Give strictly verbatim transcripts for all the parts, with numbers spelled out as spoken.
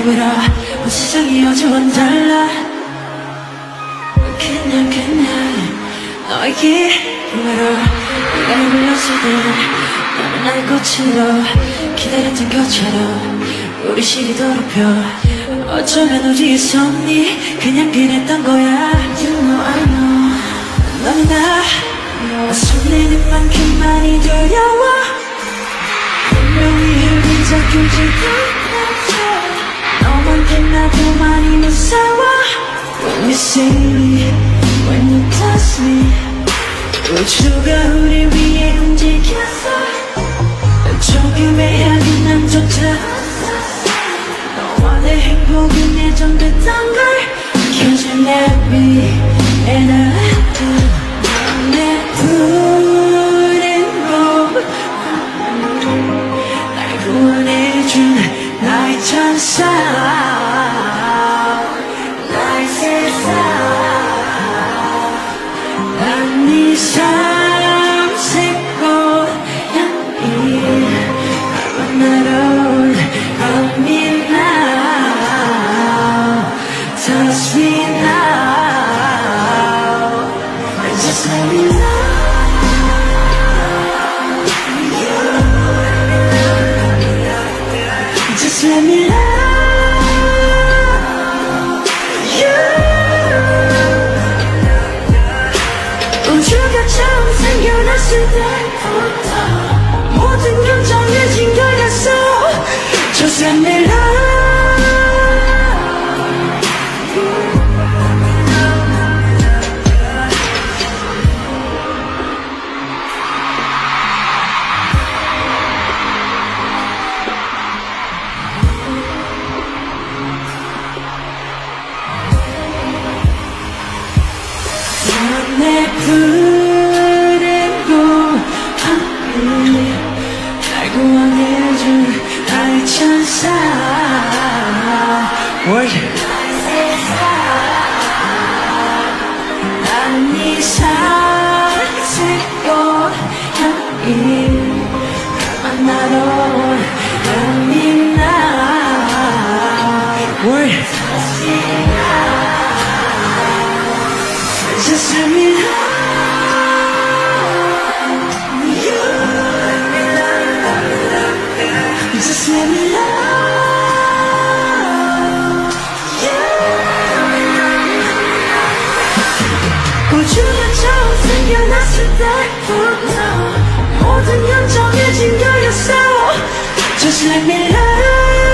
입으로 온 세상이 어제와는 달라. 그냥 그냥 너에게 힘으로 내가 불렀을 때 너는 나의 꽃으로 기다렸던 것처럼 우리 시기 더럽혀. 어쩌면 우리의 섭리 그냥 그랬던 거야. You know I know 너는 나 설레는 만큼 많이 두려워. 분명히 흘리자 굴지도 너만큼 나도 많이 무서워. When you see me, when you touch me, 우주가 우리 위에 움직였어. 조금의 향이 난 좋다. 너와 내 행복은 예정됐던 걸 Cause you let me and I do. 내 푸른 봄 날 구원해준 나의 천사 나의 세상. 난 네 삼색꽃 향기 날 만나러 온 Love me now, touch me now, just let me love you. Just let me love you. 우주가 처음 생겨났을 때부터 모든 건 정해진 거였어. Just let me love you. 내 푸른 봄 하늘 날 구원해준 나의 천사. Word. 난 네 삼색꽃 향기 날 만나러 Love me now. Word. Just let me love you. Just let me love you. 우주가 처음 생겨났을 때부터 모든 건 정해진 거였어. Just let me love you.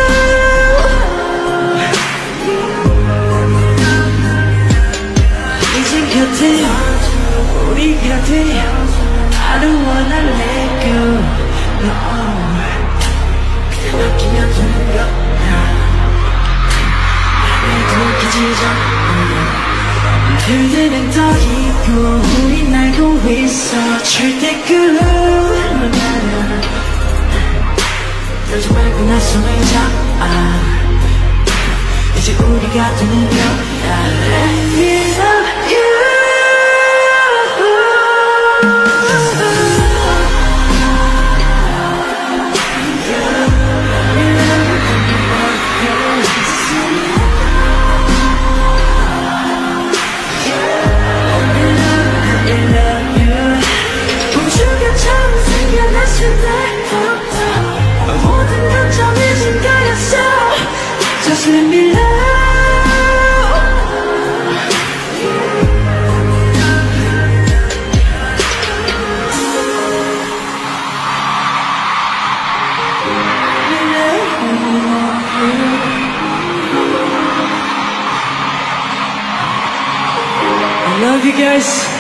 곁에 우리 곁에 I don't wanna let go. No. 그냥 맡기면 되는 거야. 나를 돌키지 않아. 그대는 더 있고 우린 알고 있어. 절대 꿈은 아냐. 그러지 말고 나 손을 잡아. 이제 우리가 되는 거야. Let me love you. 우주가 처음 생겨났을 때부터 모든 건 정해진 거였어. Just let me love I love you guys.